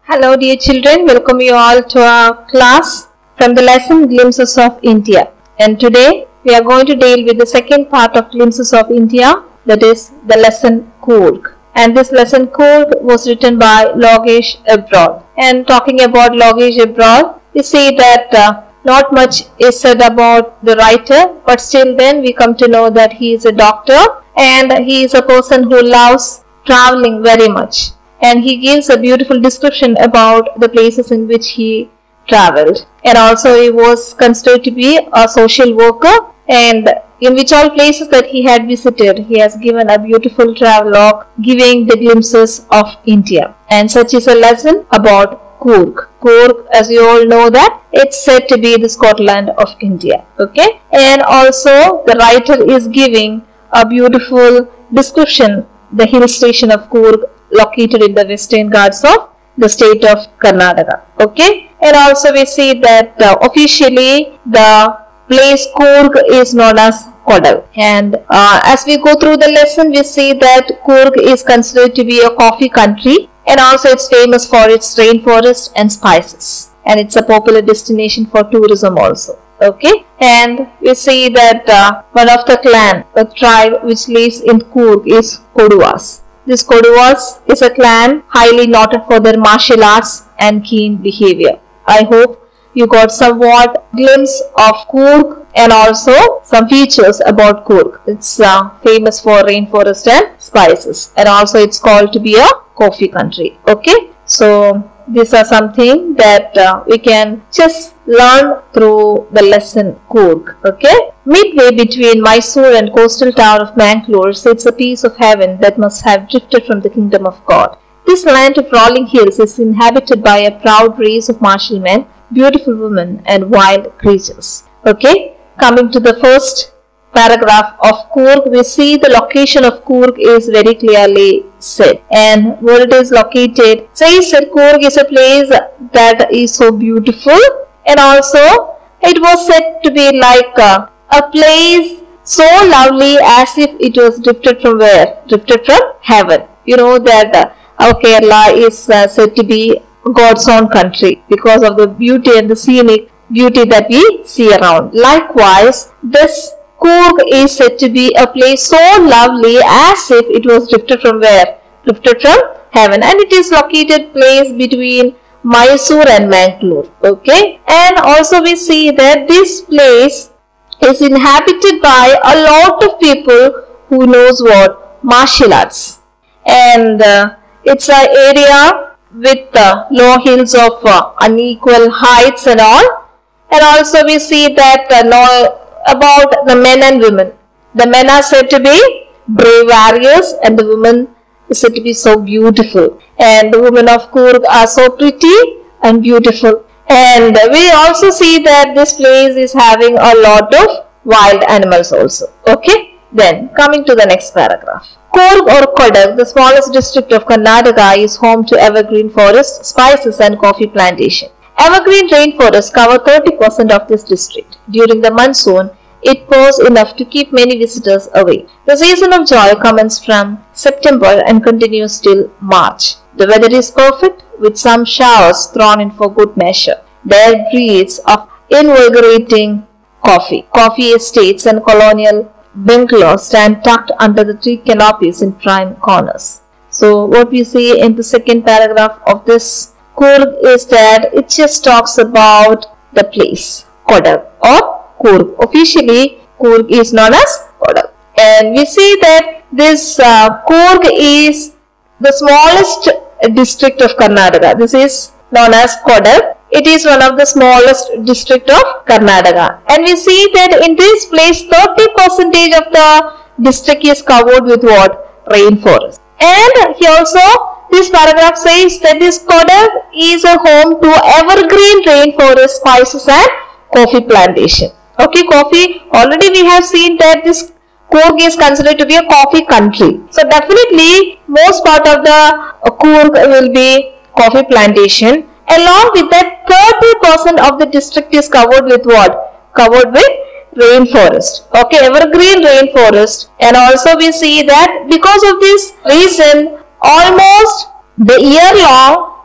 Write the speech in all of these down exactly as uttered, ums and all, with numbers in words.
Hello dear children, welcome you all to our class from the lesson Glimpses of India. And today we are going to deal with the second part of Glimpses of India, that is the lesson Coorg. And this lesson Coorg was written by Logesh Ebrod. And talking about Logesh Ebrod, we see that uh, not much is said about the writer, but still then we come to know that he is a doctor and he is a person who loves traveling very much. And he gives a beautiful description about the places in which he traveled. And also he was considered to be a social worker, and in which all places that he had visited, he has given a beautiful travelogue giving the glimpses of India. And such is a lesson about Coorg. Coorg, as you all know, that it's said to be the Scotland of India. Okay. And also the writer is giving a beautiful description, the hill station of Coorg, located in the Western Ghats of the state of Karnataka. Okay. And also we see that uh, officially the place Coorg is known as Kodal. And uh, as we go through the lesson, we see that Coorg is considered to be a coffee country, and also it's famous for its rainforest and spices. And it's a popular destination for tourism also. Okay. And we see that uh, one of the clan, the tribe which lives in Coorg, is Koduvas. This Koduvas is a clan highly noted for their martial arts and keen behavior. I hope you got somewhat glimpse of Coorg and also some features about Coorg. It's uh, famous for rainforest and spices, and also it's called to be a coffee country. Okay, so these are something that uh, we can just learn through the lesson Coorg. Okay. Midway between Mysore and coastal town of Mangalore sits a piece of heaven that must have drifted from the kingdom of God. This land of rolling hills is inhabited by a proud race of martial men, beautiful women and wild creatures. Okay. Coming to the first paragraph of Coorg, we see the location of Coorg is very clearly said, and where it is located says that Coorg is a place that is so beautiful, and also it was said to be like a, a place so lovely as if it was drifted from where? Drifted from heaven. You know that uh, our Kerala is uh, said to be God's own country because of the beauty and the scenic beauty that we see around. Likewise, this Coorg is said to be a place so lovely as if it was drifted from where? Drifted from heaven. And it is located place between Mysore and Mangalore. Okay. And also we see that this place is inhabited by a lot of people who knows what? Martial arts. And uh, it's an area with uh, low hills of uh, unequal heights and all. And also we see that uh, no, about the men and women. The men are said to be brave warriors and the women is said to be so beautiful. And the women of Coorg are so pretty and beautiful. And we also see that this place is having a lot of wild animals also. Okay. Then coming to the next paragraph. Coorg or Kodag, the smallest district of Karnataka, is home to evergreen forest, spices and coffee plantation. Evergreen rainforests cover thirty percent of this district. During the monsoon, it pours enough to keep many visitors away. The season of joy commences from September and continues till March. The weather is perfect, with some showers thrown in for good measure. There breeds of invigorating coffee. Coffee estates and colonial bungalows stand tucked under the tree canopies in prime corners. So what we see in the second paragraph of this Coorg is that it just talks about the place, Kodag or Coorg. Officially, Coorg is known as Kodag. And we see that this uh, Coorg is the smallest district of Karnataka. This is known as Kodag. It is one of the smallest district of Karnataka. And we see that in this place, thirty percent of the district is covered with what? Rainforest. And he also, this paragraph says that this Kodag is a home to evergreen rainforest, spices and coffee plantation. Okay, coffee, already we have seen that this Coorg is considered to be a coffee country. So definitely most part of the Coorg will be coffee plantation. Along with that, thirty percent of the district is covered with what? Covered with rainforest. Okay, evergreen rainforest. And also we see that because of this reason, almost the year long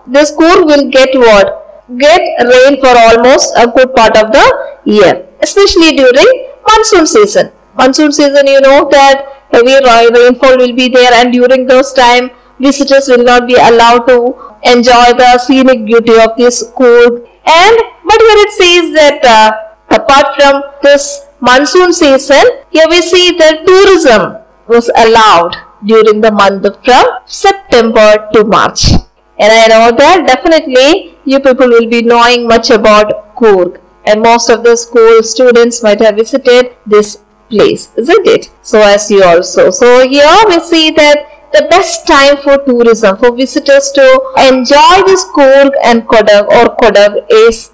this Coorg will get what? Get rain for almost a good part of the year, especially during monsoon season. Monsoon season, you know that heavy rainfall will be there, and during those time visitors will not be allowed to enjoy the scenic beauty of this Coorg. And but here it says that uh, apart from this monsoon season, here we see that tourism was allowed during the month of from September to March. And I know that definitely you people will be knowing much about Coorg, and most of the school students might have visited this place, isn't it? So as you also. So here we see that the best time for tourism, for visitors to enjoy this Coorg and Kodag or Kodag is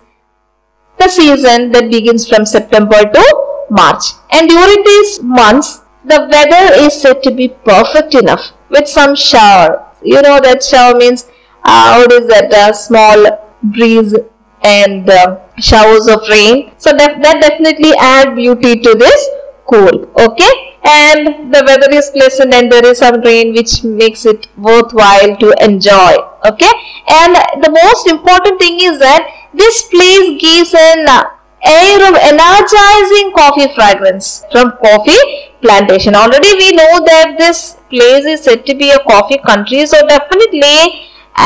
the season that begins from September to March. And during these months, the weather is said to be perfect enough with some shower. You know that shower means, uh, what is that, uh, small breeze and uh, showers of rain. So that, that definitely add beauty to this Coorg, okay? And the weather is pleasant and there is some rain which makes it worthwhile to enjoy, okay? And the most important thing is that this place gives an air of energizing coffee fragrance from coffee plantation. Already we know that this place is said to be a coffee country, so definitely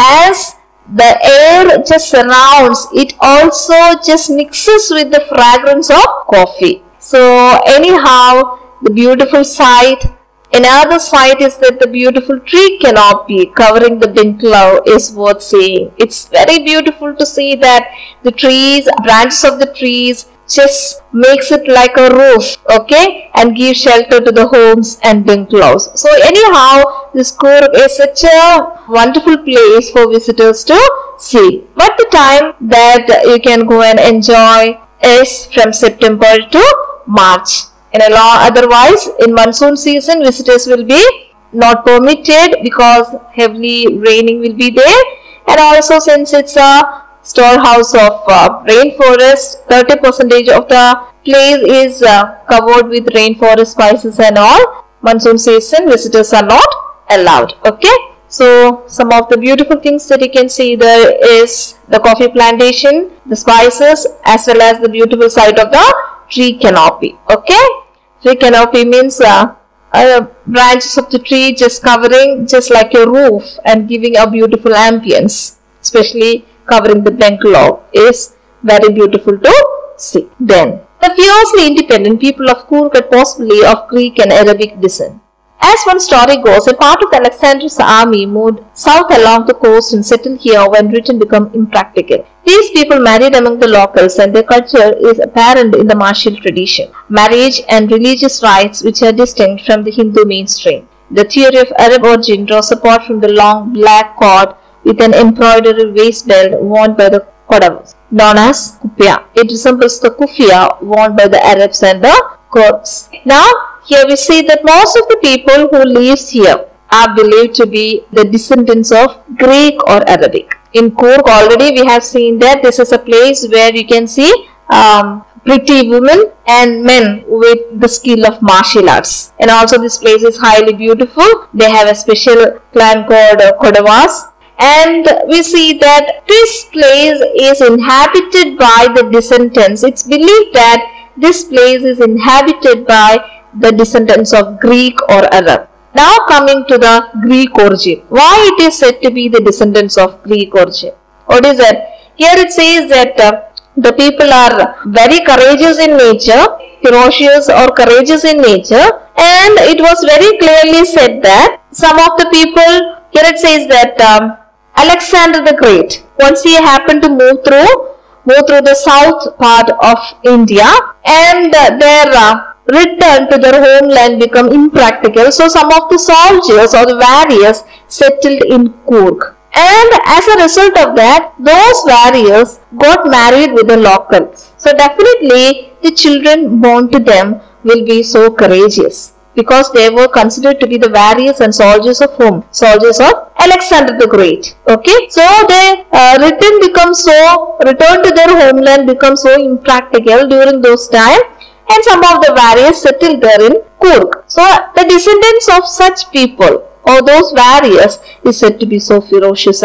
as the air just surrounds, it also just mixes with the fragrance of coffee. So anyhow, the beautiful sight. Another sight is that the beautiful tree canopy covering the Bengkulu is worth seeing. It's very beautiful to see that the trees, branches of the trees just makes it like a roof, okay, and give shelter to the homes and Bengkulus. So anyhow, this Coorg is such a wonderful place for visitors to see. But the time that you can go and enjoy is from September to March. And otherwise, in monsoon season, visitors will be not permitted because heavily raining will be there. And also, since it's a storehouse of uh, rainforest, thirty percent of the place is uh, covered with rainforest spices and all. Monsoon season, visitors are not allowed. Okay. So, some of the beautiful things that you can see there is the coffee plantation, the spices, as well as the beautiful sight of the tree canopy. Okay. Tree canopy means uh, uh, branches of the tree just covering just like a roof and giving a beautiful ambience, especially covering the Bengkulu is very beautiful to see. Then, the fiercely independent people of Coorg are possibly of Greek and Arabic descent. As one story goes, a part of Alexander's army moved south along the coast and settled here when Britain became impractical. These people married among the locals and their culture is apparent in the martial tradition, marriage and religious rites which are distinct from the Hindu mainstream. The theory of Arab origin draws support from the long black cord with an embroidered waist belt worn by the Kodavas, known as kufiya. It resembles the kufiya worn by the Arabs and the Kurds. Now, here we see that most of the people who live here are believed to be the descendants of Greek or Arabic. In Coorg already we have seen that this is a place where you can see um, pretty women and men with the skill of martial arts. And also this place is highly beautiful. They have a special clan called uh, Kodavas. And we see that this place is inhabited by the descendants. It's believed that this place is inhabited by the descendants of Greek or Arab. Now coming to the Greek origin. Why it is said to be the descendants of Greek origin? What is that? Here it says that uh, the people are very courageous in nature, ferocious or courageous in nature, and it was very clearly said that some of the people, here it says that um, Alexander the Great, once he happened to move through, move through the south part of India, and uh, there uh, return to their homeland become impractical. So some of the soldiers or the warriors settled in Coorg. And as a result of that, those warriors got married with the locals. So definitely the children born to them will be so courageous because they were considered to be the warriors and soldiers of whom? Soldiers of Alexander the Great. Okay. So they uh, return become so, return to their homeland become so impractical during those times. And some of the warriors settled there in Coorg. So the descendants of such people or those warriors is said to be so ferocious and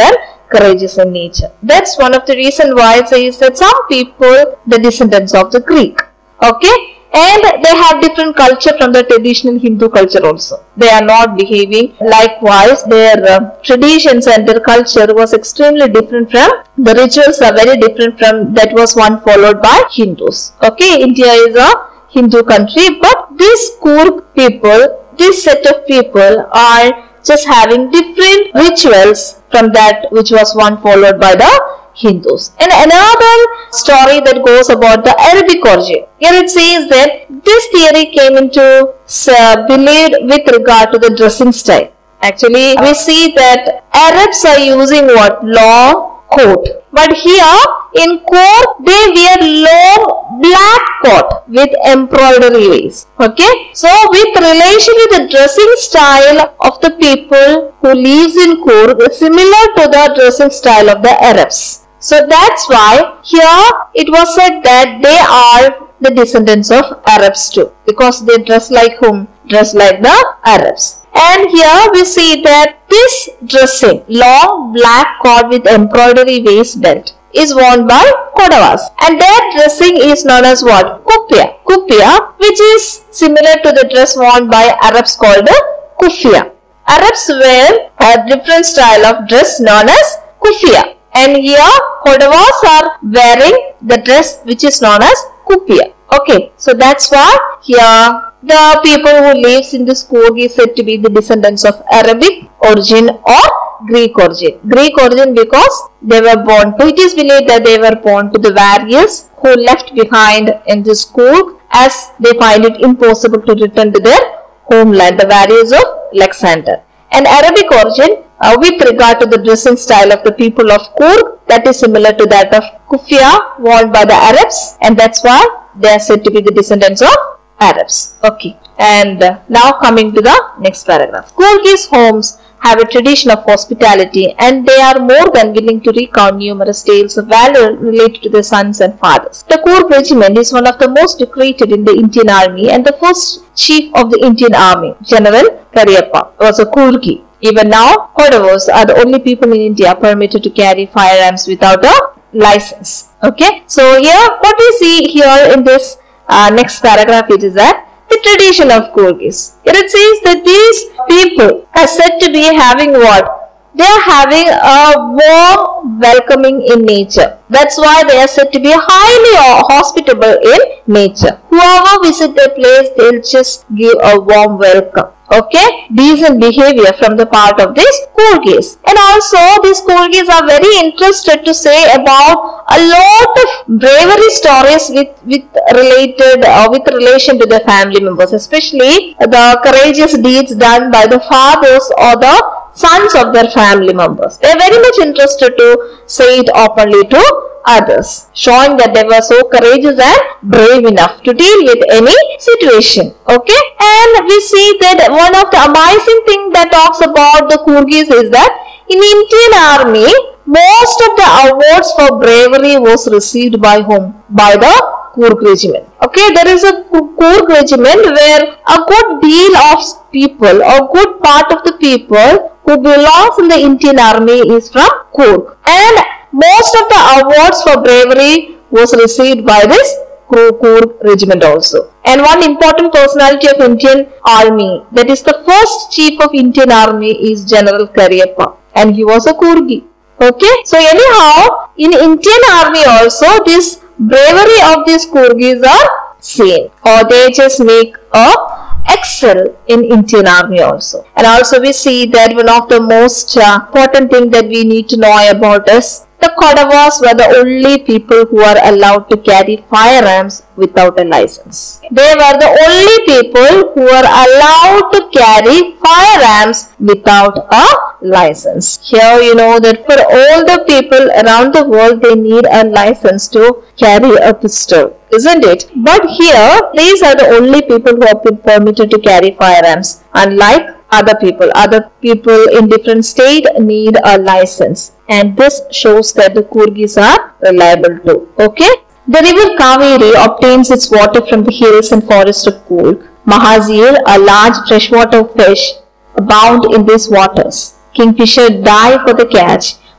courageous in nature. That's one of the reasons why it says that some people, the descendants of the Greek. Okay. And they have different culture from the traditional Hindu culture also. They are not behaving likewise. Their uh, traditions and their culture was extremely different from, the rituals are very different from that was one followed by Hindus. Okay, India is a Hindu country, but these Coorg people, this set of people are just having different rituals from that which was one followed by the Hindus. And another story that goes about the Arabic origin. Here it says that this theory came into uh, believed with regard to the dressing style. Actually, we see that Arabs are using what? Long coat. But here in Coorg, they wear long black coat with embroidery lace. Okay. So, with relation to the dressing style of the people who lives in Coorg is similar to the dressing style of the Arabs. So that's why here it was said that they are the descendants of Arabs too, because they dress like whom? Dress like the Arabs. And here we see that this dressing, long black coat with embroidery waist belt, is worn by Kodavas, and their dressing is known as what? Kufiya. Kufiya, which is similar to the dress worn by Arabs called the Kufiya. Arabs wear a different style of dress known as Kufiya. And here Kodavas are wearing the dress which is known as Kufiya. Okay, so that's why here the people who lives in this Coorg is said to be the descendants of Arabic origin or Greek origin. Greek origin because they were born to, it is believed that they were born to the warriors who left behind in this Coorg as they find it impossible to return to their homeland, the warriors of Alexander. And Arabic origin uh, with regard to the dressing style of the people of Coorg, that is similar to that of Kufiya worn by the Arabs, and that's why they are said to be the descendants of Arabs. Okay, and uh, now coming to the next paragraph. Coorgese homes have a tradition of hospitality, and they are more than willing to recount numerous tales of valor related to their sons and fathers. The Coorg regiment is one of the most decorated in the Indian army, and the first chief of the Indian army, General Cariappa, was a Coorgi. Even now, Kodavas are the only people in India permitted to carry firearms without a license. Okay, so here what we see here in this uh, next paragraph, it is that the tradition of Coorgese. Here it says that these people are said to be having what? They are having a warm welcoming in nature. That's why they are said to be highly hospitable in nature. Whoever visit their place, they'll just give a warm welcome. Okay, decent behavior from the part of these Coorgese. And also these Coorgese are very interested to say about a lot of bravery stories with, with related uh, with relation to their family members, especially the courageous deeds done by the fathers or the sons of their family members. They are very much interested to say it openly to others, showing that they were so courageous and brave enough to deal with any situation. Okay, and we see that one of the amazing thing that talks about the Coorgese is that in Indian army, most of the awards for bravery was received by whom? By the Coorg regiment. Okay, there is a Coorg regiment where a good deal of people or good part of the people who belongs in the Indian army is from Coorg, and most of the awards for bravery was received by this Coorg regiment also. And one important personality of Indian army, that is the first chief of Indian army, is General Cariappa, and he was a Coorgi. Okay, so anyhow in Indian army also this bravery of these Coorgese are seen, or they just make a excel in Indian army also. And also we see that one of the most uh, important thing that we need to know about is the Kodavas were the only people who are allowed to carry firearms without a license. They were the only people who are allowed to carry firearms without a license. Here you know that for all the people around the world, they need a license to carry a pistol, isn't it? But here, these are the only people who have been permitted to carry firearms, unlike other people. Other people in different state need a license, and this shows that the Coorgese are reliable too. Okay, the river Kaveri obtains its water from the hills and forests of Coorg. Mahazir, a large freshwater fish, abound in these waters. Kingfisher die for the catch.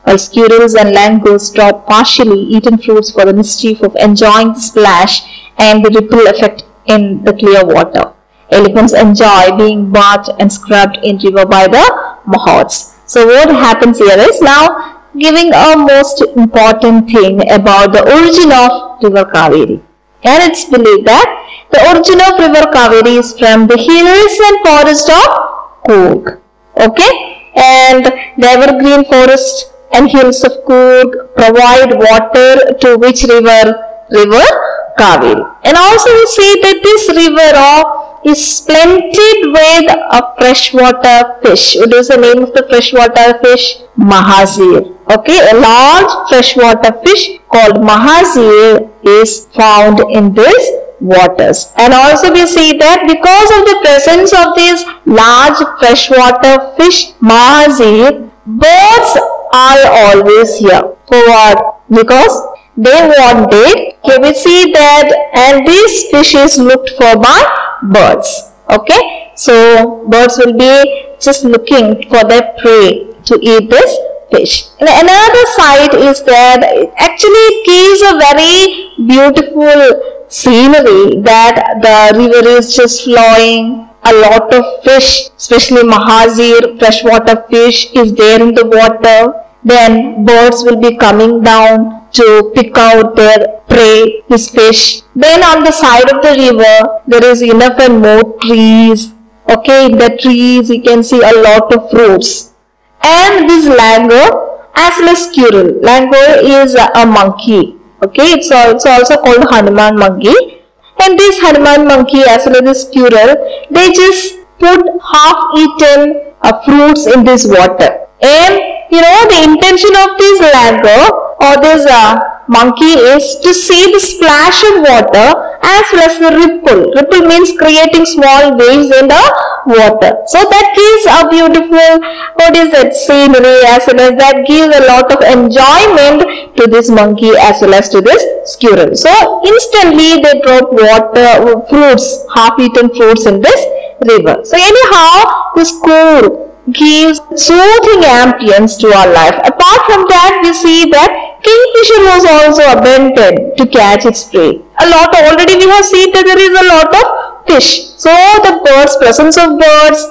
while squirrels and langurs drop partially eaten fruits for the mischief of enjoying the splash and the ripple effect in the clear water. Elephants enjoy being bathed and scrubbed in river by the mahots. So what happens here is now giving a most important thing about the origin of river Kaveri. And it's believed that the origin of river Kaveri is from the hills and forest of Coorg. Okay, and the evergreen forest and hills of Coorg provide water to which river? River Kaveri. And also we see that this river oh, is splendid with a freshwater fish. What is the name of the freshwater fish? Mahazir. Okay, a large freshwater fish called Mahazir is found in these waters. And also we see that because of the presence of this large freshwater fish Mahazir, birds are always here. For what? Because they wanted, okay, we see that, and this fish is looked for by birds. Okay, so birds will be just looking for their prey to eat this fish. And another side is that actually it gives a very beautiful scenery that the river is just flowing. A lot of fish, especially Mahazir, freshwater fish is there in the water. Then birds will be coming down to pick out their prey, this fish. Then on the side of the river, there is enough and more trees. Okay, in the trees you can see a lot of fruits. And this langur as well as squirrel. Langur is a, a monkey. Okay, it's also, also called Hanuman monkey. And this Hanuman monkey as well as the squirrel, they just put half-eaten uh, fruits in this water. And you know the intention of this langur or this uh, monkey is to see the splash of water as well as the ripple. Ripple means creating small waves in the water. So that gives a beautiful, what is that, scenery as well as that gives a lot of enjoyment to this monkey as well as to this squirrel. So instantly they drop water, fruits, half-eaten fruits in this river. So anyhow, this Coorg gives soothing ambience to our life. Apart from that, we see that kingfisher was also abundant to catch its prey. A lot, already we have seen that there is a lot of fish. So the birds, presence of birds,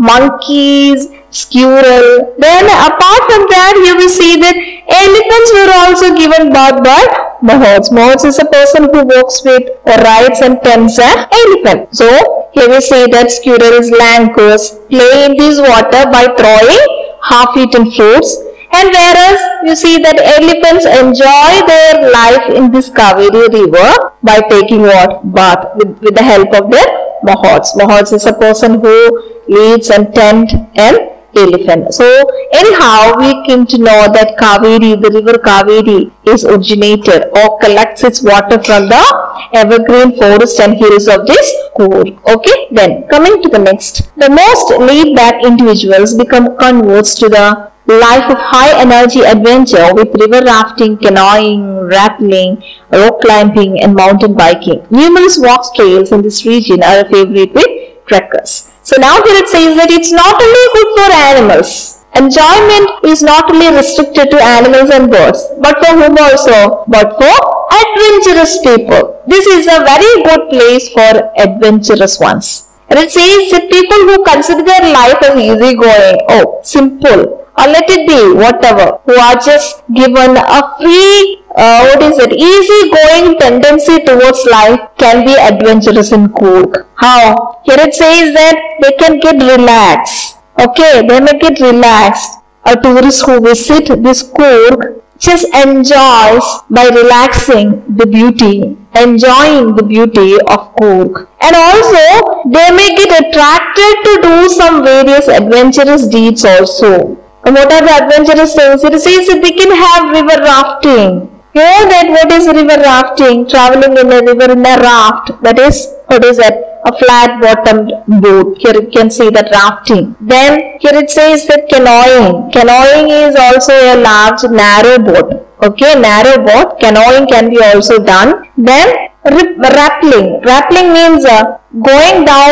monkeys, squirrel. Then apart from that, you will see that elephants were also given birth by mahots. Mahots is a person who walks with or rides and tends an elephant. So here we see that squirrels, langurs play in this water by throwing half-eaten fruits. And whereas you see that elephants enjoy their life in this Kaveri river by taking what? Bath with, with the help of their mahots. Mahots is a person who leads and tends an elephant. So anyhow, we came to know that Kaveri, the river Kaveri, is originated or collects its water from the evergreen forest and hills of this Coorg. Okay, then coming to the next. The most laid-back individuals become converts to the life of high energy adventure with river rafting, canoeing, rappelling, rock climbing and mountain biking. Numerous walk trails in this region are a favorite with trekkers. So now here it says that it's not only good for animals. Enjoyment is not only restricted to animals and birds, but for whom also? But for adventurous people. This is a very good place for adventurous ones. And it says that people who consider their life as easygoing, oh, simple, or let it be whatever, who are just given a free, uh, what is it, easy-going tendency towards life can be adventurous in Coorg. How? Here it says that they can get relaxed. Okay, they may get relaxed. A tourist who visits this Coorg just enjoys by relaxing the beauty, enjoying the beauty of Coorg. And also, they may get attracted to do some various adventurous deeds also. And what are the adventurous things? It says that they can have river rafting. You know that what is river rafting? Traveling in a river in a raft. That is, what is that? A flat bottomed boat. Here you can see that rafting. Then here it says that canoeing. Canoeing is also a large narrow boat. Okay, narrow boat. Canoeing can be also done. Then rappelling. Rappelling means uh, going down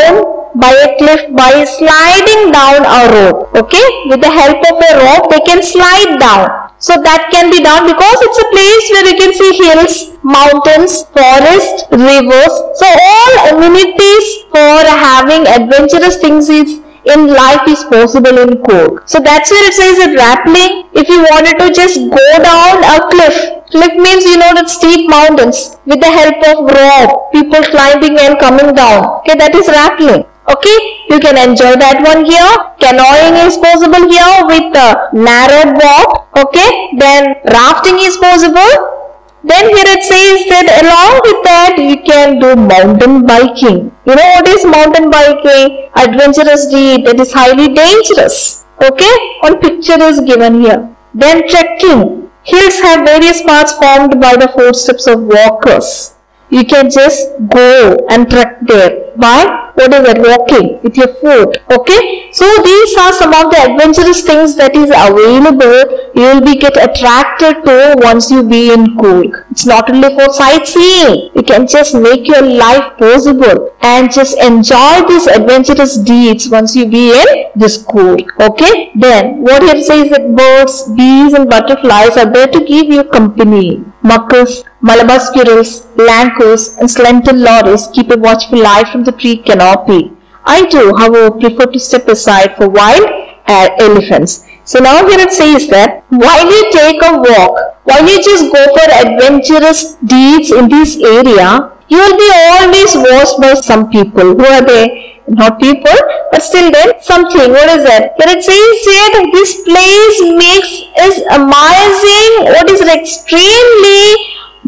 by a cliff by sliding down a rope. Okay, with the help of a rope they can slide down. So that can be done because it's a place where you can see hills, mountains, forest, rivers. So all amenities for having adventurous things is in life is possible in Coorg. So that's where it says that rappelling, if you wanted to just go down a cliff, cliff means you know that steep mountains with the help of rope, people climbing and coming down. Okay, that is rappelling. Okay, you can enjoy that one here. Canoeing is possible here with a narrow boat. Okay, then rafting is possible. Then here it says that along with that you can do mountain biking. You know what is mountain biking? Adventurous deed that is highly dangerous. Okay, one picture is given here. Then trekking. Hills have various paths formed by the footsteps of walkers. You can just go and trek there by, what is it, walking with your foot. Okay, so these are some of the adventurous things that is available. You will be get attracted to once you be in Coorg. It's not only for sightseeing. You can just make your life possible and just enjoy these adventurous deeds once you be in this Coorg. Okay, then what here says that birds, bees and butterflies are there to give you company. Muckers, Malabar squirrels, lancers and slender lorries keep a watchful eye from the tree canopy. I do, however, prefer to step aside for wild uh, elephants. So now here it says that while you take a walk, while you just go for adventurous deeds in this area, you will be always watched by some people. Who are they? Not people, but still then something. What is that? Here it says that this place makes is amazing. What is it? Extremely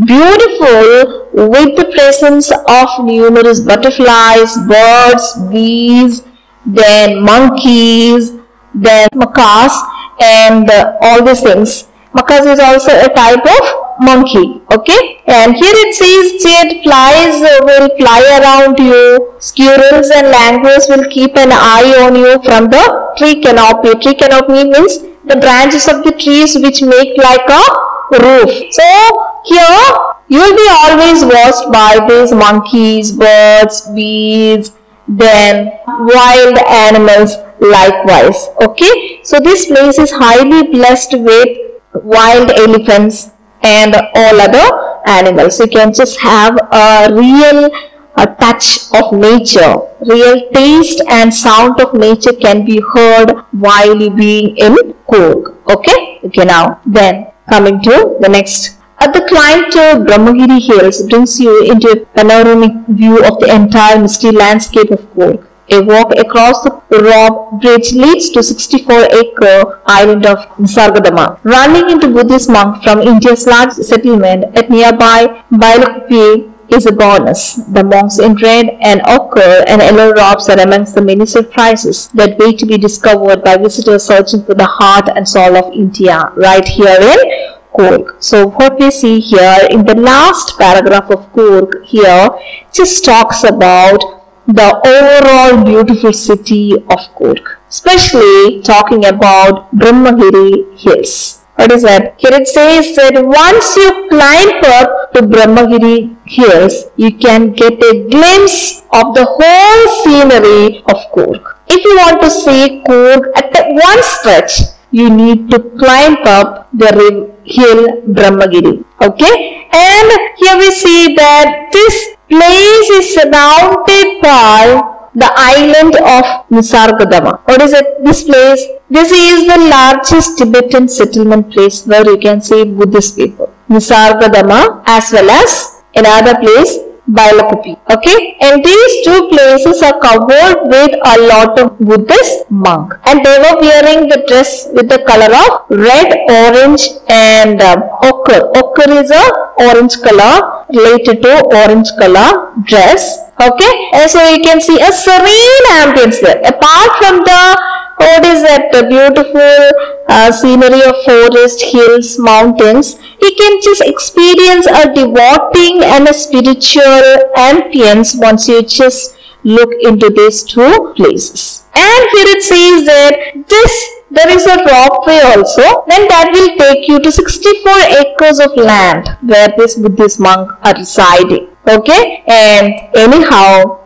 beautiful with the presence of numerous butterflies, birds, bees, then monkeys, then macaques and uh, all these things. Macaques is also a type of monkey. Okay, and here it says that flies will fly around you, squirrels and languors will keep an eye on you from the tree canopy. Tree canopy means the branches of the trees which make like a roof. So here you will be always watched by these monkeys, birds, bees, then wild animals likewise. Okay, so this place is highly blessed with wild elephants and all other animals. You can just have a real a touch of nature. Real taste and sound of nature can be heard while you being in Coorg. Okay, okay, now then coming to the next. At the climb to Brahmagiri Hills brings you into a panoramic view of the entire misty landscape of Coorg. A walk across the Rob Bridge leads to sixty-four acre island of Nisargadaman. Running into Buddhist monk from India's large settlement at nearby Bailakupi is a bonus. The monks in red and ochre and yellow robes are amongst the many surprises that wait to be discovered by visitors searching for the heart and soul of India right here in Coorg. So what we see here in the last paragraph of Coorg here just talks about the overall beautiful city of Coorg, especially talking about Brahmagiri Hills. What is that? Here it says that once you climb up to Brahmagiri Hills, you can get a glimpse of the whole scenery of Coorg. If you want to see Coorg at the one stretch, you need to climb up the hill Brahmagiri. Okay, and here we see that this place is surrounded by the island of Nisargadaman. What is it? This place, this is the largest Tibetan settlement place where you can see Buddhist people. Nisargadaman as well as another place, Bailakupi. Okay, and these two places are covered with a lot of Buddhist monks, and they were wearing the dress with the color of red, orange and um, ochre. Ochre is a orange color related to orange color dress. Okay, and so you can see a serene ambience there. Apart from the what is that the beautiful uh, scenery of forest, hills, mountains, you can just experience a devoting and a spiritual ambience once you just look into these two places. And here it says that this there is a ropeway also, then that will take you to sixty-four acres of land where this Buddhist monk are residing. Okay, and anyhow,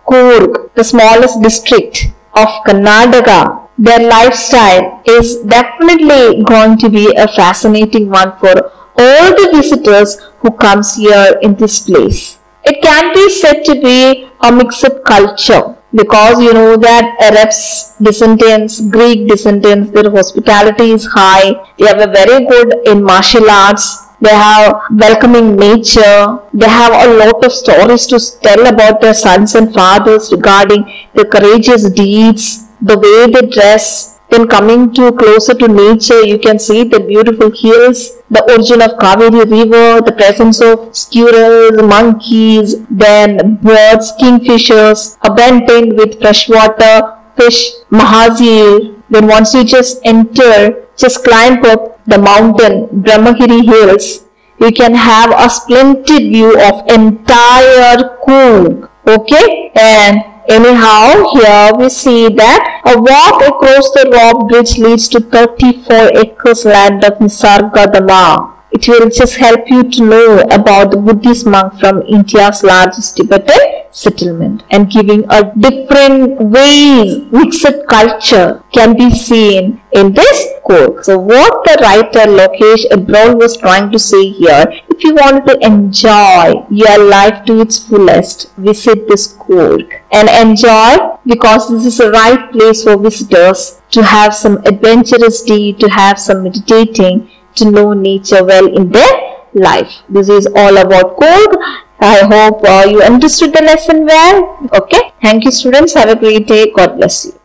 Coorg, the smallest district of Karnataka. Their lifestyle is definitely going to be a fascinating one for all the visitors who comes here in this place. It can be said to be a mixed culture because you know that Arabs descendants, Greek descendants, their hospitality is high. They are very good in martial arts. They have welcoming nature. They have a lot of stories to tell about their sons and fathers regarding their courageous deeds, the way they dress. Then coming to closer to nature, you can see the beautiful hills, the origin of Kaveri river, the presence of squirrels, monkeys, then birds, kingfishers, abundant with freshwater fish, Mahazir. Then once you just enter, just climb up the mountain, Brahmagiri hills, you can have a splendid view of entire Coorg. Okay, and anyhow, here we see that a walk across the rock bridge leads to thirty-four acres land of Nisargadamaa. It will just help you to know about the Buddhist monk from India's largest Tibetan settlement, and giving a different ways, mixed culture can be seen in this Coorg. So what the writer Lokesh Abrol was trying to say here, if you want to enjoy your life to its fullest, visit this Coorg and enjoy, because this is the right place for visitors to have some adventurous deed, to have some meditating, to know nature well in their life. This is all about Coorg. I hope uh, you understood the lesson well. Okay. Thank you, students. Have a great day. God bless you.